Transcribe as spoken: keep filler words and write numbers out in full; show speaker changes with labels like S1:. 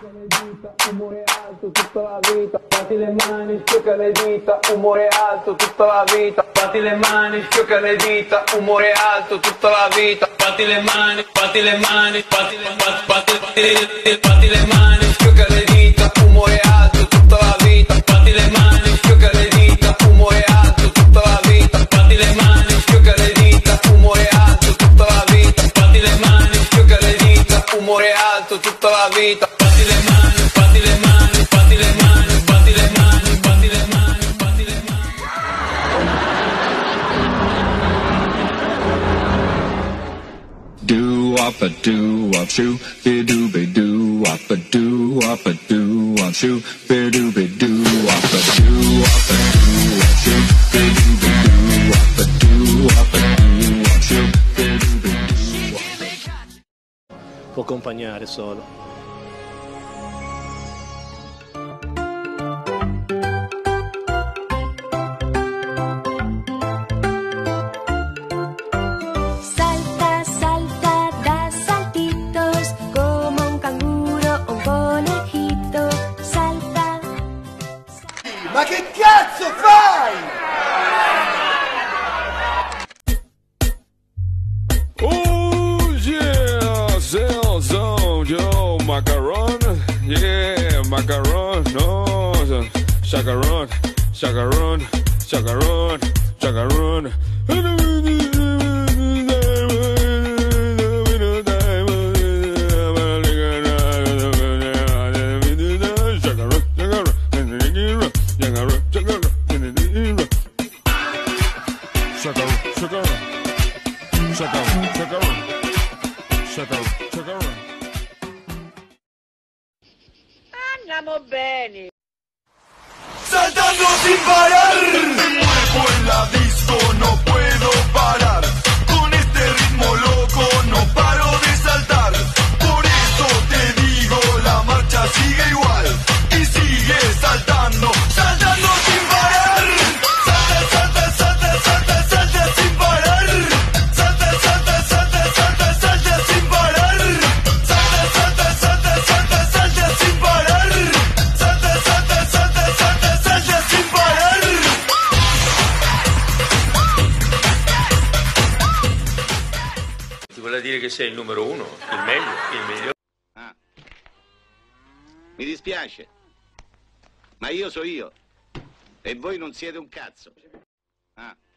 S1: le dita, umore alto tutta la vita, batti le mani, schiocca le dita, umore alto tutta la vita, batti le mani, schiocca le dita, umore alto tutta la vita, batti le mani, batti le mani, batti le batti, batti, batti, batti le mani, schiocca le dita, umore alto tutta la vita, batti le mani, schiocca le dita, umore alto tutta la vita, batti le mani, schiocca le dita, umore alto tutta la vita, batti le mani, schiocca le dita, umore alto tutta la vita. Batti le mani, batti le mani, batti le mani, batti le mani, batti le mani, batti le mani.
S2: Do up a do up shoo, be do be do up a do up a do up shoo, be do be do up a do up a do up shoo, be do be do up a do up a do up shoo, be do be do up a.
S3: Può accompagnare solo.
S4: Ma che cazzo fai?
S5: Oh yeah, Zelzone, yo, macaron, yeah, macaron, no, chacaron, chacaron, chacaron, chacaron.
S6: Andiamo bene.
S4: Saltando sin parar, me muevo en la disco, no puedo parar. Con este ritmo loco no paro de saltar. Por eso te digo, la marcha sigue igual y sigue saltando, saltando sin parar. Salta, salta, salta, salta, salta sin parar. Salta, salta, salta, salta, salta sin parar. Salta, salta, salta, salta, salta sin parar. Salta, salta, salta, salta, salta sin parar.
S7: Ti vuole dire che sei il numero uno, il meglio, il migliore.
S8: Ah. Mi dispiace, ma io so io e voi non siete un cazzo. Ah.